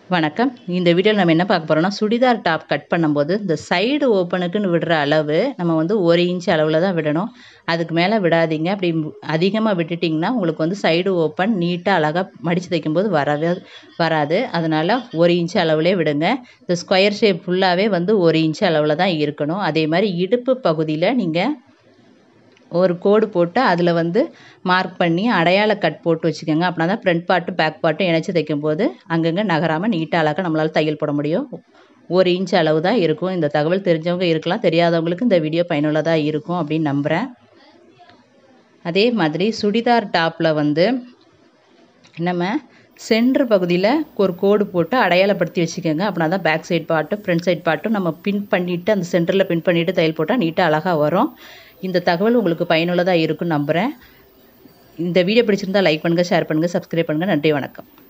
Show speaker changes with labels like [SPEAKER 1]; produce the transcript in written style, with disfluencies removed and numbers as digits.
[SPEAKER 1] வணக்கம். இந்த வீடியோல நம்ம என்ன பார்க்க போறோம்னா, சுடிதார் டாப் கட் பண்ணும்போது, இந்த சைடு ஓப்பனுக்குன்னு விடுற அளவு நம்ம வந்து 1 இன்ச் அளவுல தான் விடணும். அதுக்கு மேல விடாதீங்க. அப்படி அதிகமா விட்டுட்டீங்கன்னா, உங்களுக்கு வந்து சைடு ஓப்பன் நீட்டா அழகா மடிச்சு தைக்கும்போது வராது. அதனால 1 இன்ச் அளவுலயே விடுங்க. இந்த ஸ்கொயர் ஷேப் ஃபுல்லாவே வந்து 1 இன்ச் அளவுல தான் இருக்கணும். அதே மாரி இடுப்பு பகுதியில நீங்க ஒரு கோடு போட்டு அதில் வந்து மார்க் பண்ணி அடையாள கட் போட்டு வச்சுக்கோங்க. அப்படின்னா தான் ஃப்ரண்ட் பார்ட்டு பேக் பார்ட்டும் இணைச்சி தைக்கும்போது அங்கங்கே நகராமல் நீட்டாக அழகாக நம்மளால் தையல் போட முடியும். 1 இன்ச் அளவு தான் இருக்கும். இந்த தகவல் தெரிஞ்சவங்க இருக்கலாம், தெரியாதவங்களுக்கு இந்த வீடியோ பயனுள்ளதாக இருக்கும் அப்படின்னு நம்புகிறேன். அதே மாதிரி சுடிதார் டாப்பில் வந்து நம்ம சென்டர் பகுதியில் ஒரு கோடு போட்டு அடையாளப்படுத்தி வச்சுக்கோங்க. அப்படின்னா தான் பேக் சைட் பார்ட்டும் ஃப்ரண்ட் சைட் பார்ட்டும் நம்ம பின் பண்ணிவிட்டு அந்த சென்டரில் பின் பண்ணிவிட்டு தையல் போட்டால் நீட்டாக அழகாக வரும். இந்த தகவல் உங்களுக்கு பயனுள்ளதாக இருக்கும்னு நம்புகிறேன். இந்த வீடியோ பிடிச்சிருந்தால் லைக் பண்ணுங்கள், ஷேர் பண்ணுங்கள், சப்ஸ்கிரைப் பண்ணுங்கள். நன்றி, வணக்கம்.